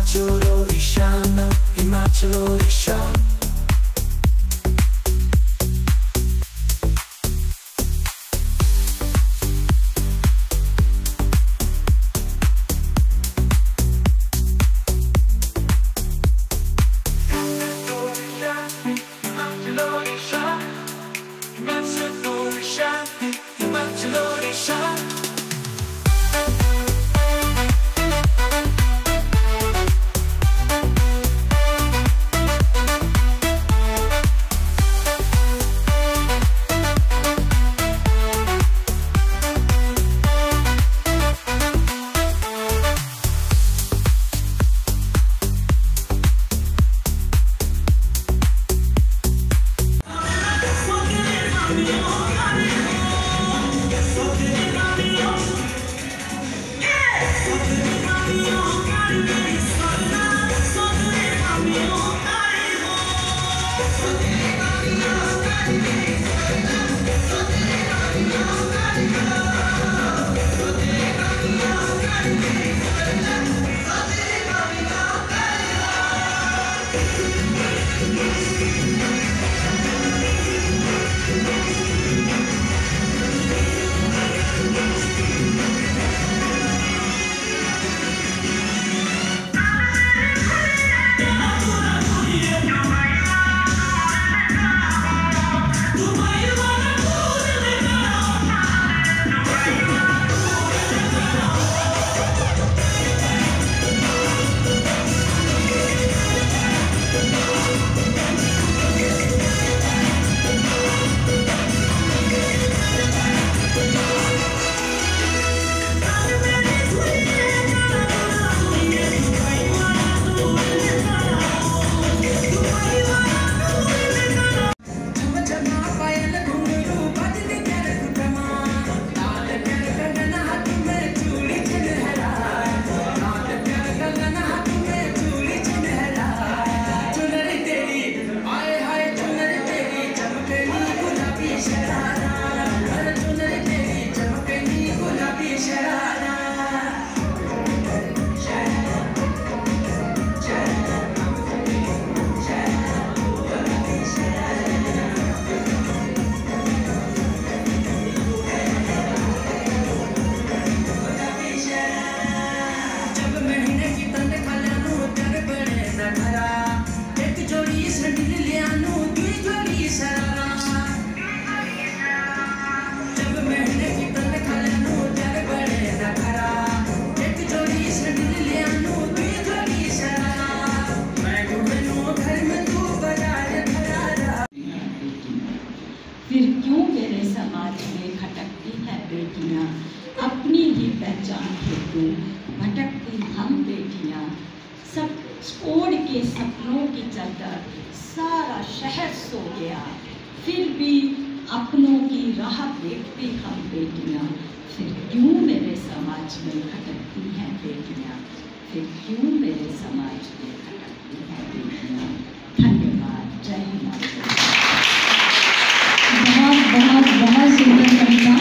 Himachal Odisha, Himachal Odisha. फिर क्यों मेरे समाज में खटकती है बेटियां, अपनी ही पहचान हेतु भटकती हम बेटियां। सब छोड़ के सपनों की चलकर सारा शहर सो गया, फिर भी अपनों की राह देखती हम बेटियां। फिर क्यों मेरे समाज में खटकती हैं बेटियां, फिर क्यों मेरे समाज में खटकती हैं बेटियां। धन्यवाद। जय हिमाचल। बहुत सुंदर कविता।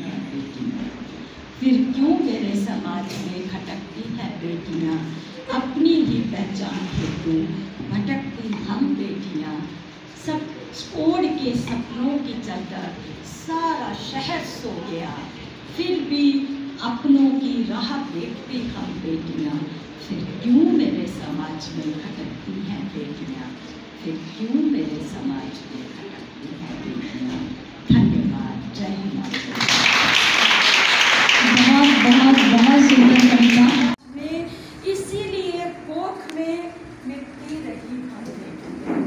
फिर क्यों मेरे समाज में खटकती है बेटियां, अपनी ही पहचान हेतु भटकती हम बेटियां। सब छोड़ के सपनों की चलकर सारा शहर सो गया, फिर भी अपनों की राह देखती हम बेटियां। फिर क्यों मेरे समाज में खटकती हैं बेटियां, फिर क्यों मेरे समाज में खटकती हैं बेटियां। धन्यवाद। जय हिमाचल। बहुत सुंदर कविता। में इसीलिए कोख में मिटती रही हम बेटियां,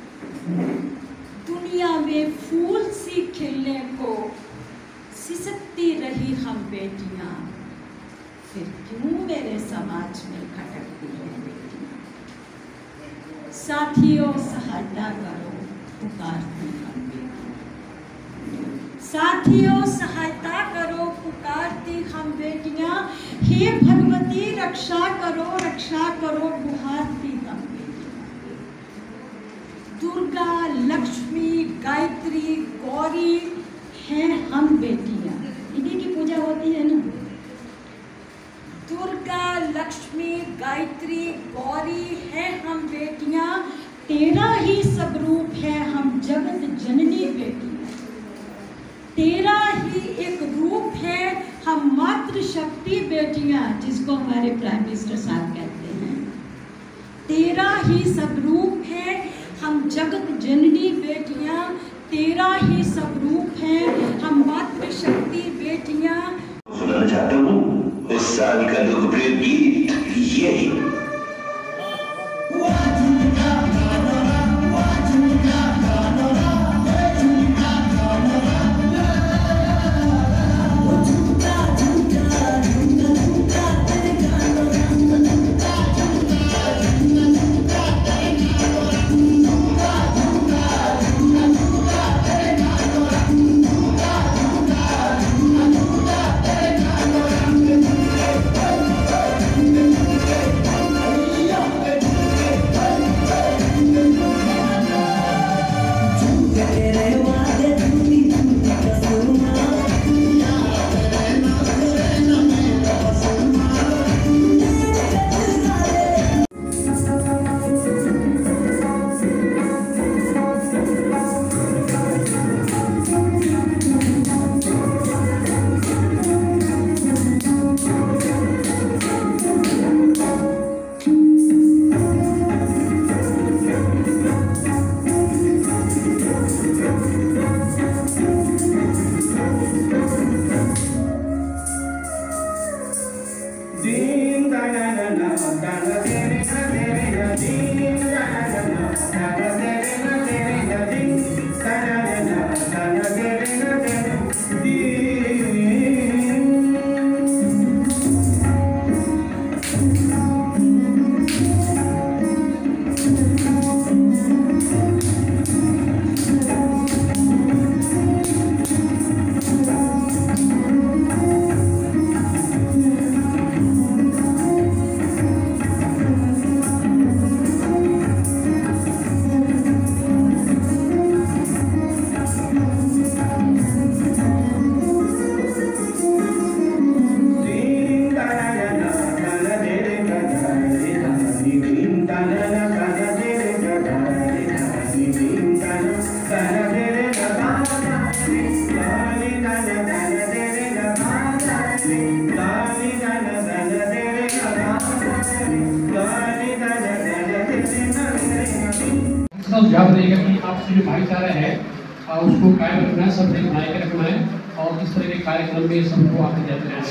दुनिया में फूल सी खिलने को सिसकती रही हम बेटियां। फिर क्यों मेरे समाज में खटकती हैं बेटियां। साथियों सहायता करो, पुकारती हम बेटियां। साथियों सहायता करो, पुकारती हम बेटियां। हे भगवती रक्षा करो, बुहारती हम बेटियां। दुर्गा, लक्ष्मी, गायत्री, गौरी हैं हम बेटियां। इन्हीं की पूजा होती है ना। दुर्गा, लक्ष्मी, गायत्री, गौरी मातृशक्ति बेटियां, जिसको हमारे प्राइम मिनिस्टर साहब कहते हैं, तेरा ही सब रूप है। हम जगत जननी बेटियां, तेरा ही सब रूप है। हम मातृशक्ति बेटियां। सुनाना चाहता हूँ इस साल का लोकप्रिय गीत यही। याद रहेगा कि आपसे जो भाईचारा है उसको कायम रखना है, सब बना के रखना है और इस तरह के कार्यक्रम में सबको आगे जाते रहना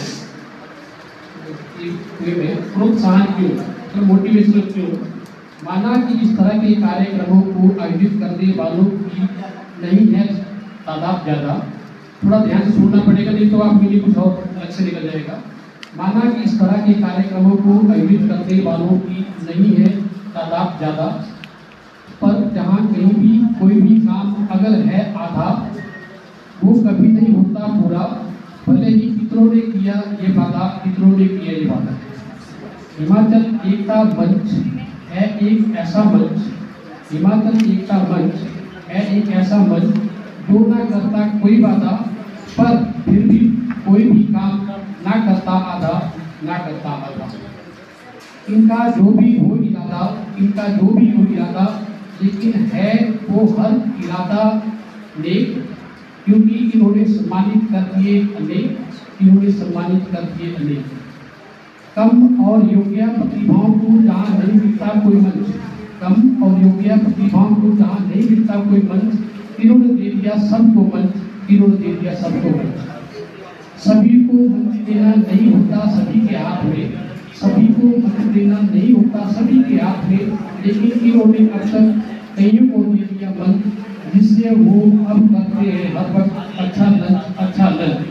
है। प्रोत्साहन क्यों, तो मोटिवेशनल क्यों? माना कि इस तरह के कार्यक्रमों को आयोजित करने वालों की नहीं है तादाद ज़्यादा। थोड़ा ध्यान से सुनना पड़ेगा, नहीं तो आप मेरी कुछ और अलग से निकल जाएगा। माना कि इस तरह के कार्यक्रमों को आयोजित करने वालों की नहीं है तादाद ज़्यादा, पर जहाँ कहीं भी कोई भी काम अगर है आधा, वो कभी नहीं होता पूरा। भले ही पितरों ने किया ये वादा, पितरों ने किया ये वादा। हिमाचल एकता मंच है एक ऐसा मंच, हिमाचल एकता मंच है एक ऐसा मंच जो ना करता कोई वादा, पर फिर भी कोई भी काम ना करता आधा, ना करता आधा। इनका जो भी हो इरादा, इनका जो भी हो इरादा, लेकिन है वो हर इरादा नेक, क्योंकि इन्होंने सम्मानित कर दिए अनेक, इन्होंने सम्मानित कर दिए अनेक। कम और योग्य प्रतिभाओं को जहाँ नहीं मिलता कोई मंच, कम और योग्य प्रतिभाओं को जहाँ नहीं मिलता कोई मंच, इन्होंने दे दिया सबको मंच, इन्होंने दे दिया सबको मंच। सभी को मंच देना नहीं होता सभी के हाथ में, सभी को मंच देना नहीं होता सभी के हाथ में, लेकिन इन्होंने अब तक कईयों को दे दिया मंच, जिससे वो अब करते हैं हर वक्त अच्छा लंच, अच्छा लंच।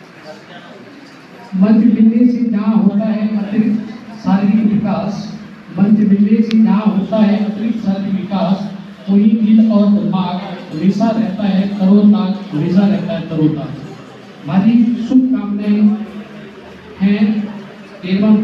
मंच मिलने से जहाँ होता है अतिरिक्त शारीरिक विकास, मंच मिलने से जहाँ होता है अतिरिक्त शारीरिक विकास, वही दिल और दिमाग हमेशा रहता है तरोताज़ा, हमेशा रहता है तरोताज़ा। हमारी शुभकामनाएं हैं एवं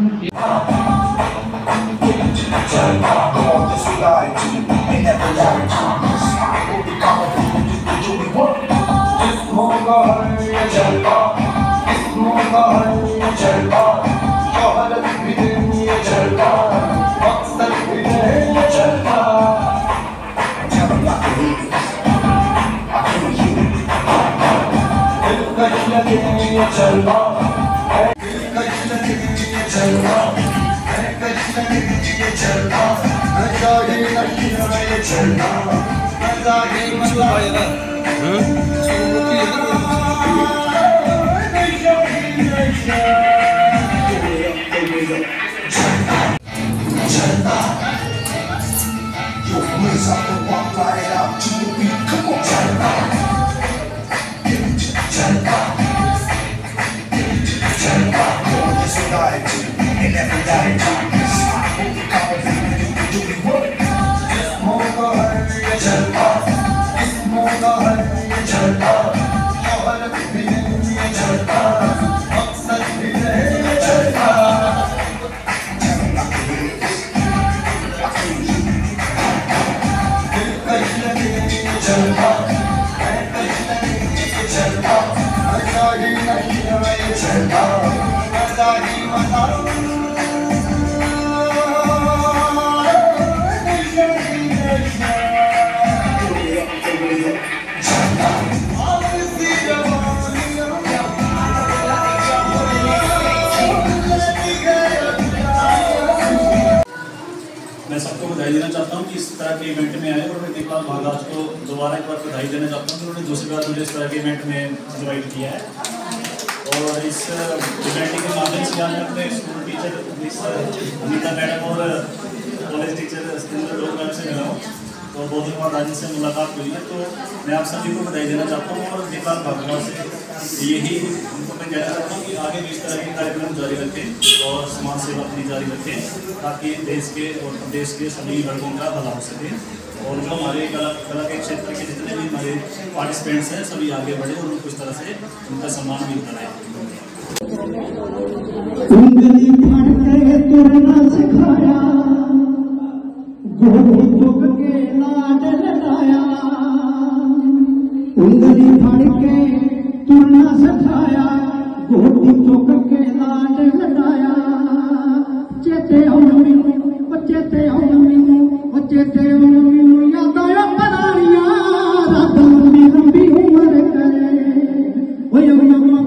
चल मैं सबको बधाई देना चाहता हूँ कि इस तरह के इवेंट में आए और मैं दीपलाल भारद्वाज को दोबारा एक बार बधाई देना चाहता हूँ कि उन्होंने दूसरी बार मुझे इस तरह के इवेंट में ज्वाइन किया है। और इस इवेंट के माध्यम से आज मैं अपने school teacher miss Anita madam और कॉलेज टीचर सतेंद्र लोग मैम से मिला हूँ, तो बहुत दिन बाद आज से मुलाकात हुई है। तो मैं आप सभी को बधाई देना चाहता हूँ और दीपलाल भारद्वाज से यही उनको मैं कहना चाहता हूँ कि आगे भी इस तरह के कार्यक्रम जारी रखें और समाज सेवा अपनी जारी रखें, ताकि देश के और प्रदेश के सभी वर्गों का भला हो सके और जो हमारे कला के क्षेत्र के जितने भी हमारे पार्टिसिपेंट्स हैं सभी आगे बढ़े और उनको इस तरह से उनका सम्मान मिलता रहे। उंगली फड़ के तुरना सिखाया, गोटी चुक के लाड लड़ाया। चेते आउण मैनू, चेते आउण मैनू, चेते आउण मैनू यादां करारियां। रब लंबी लंबी उम्र करे, ओए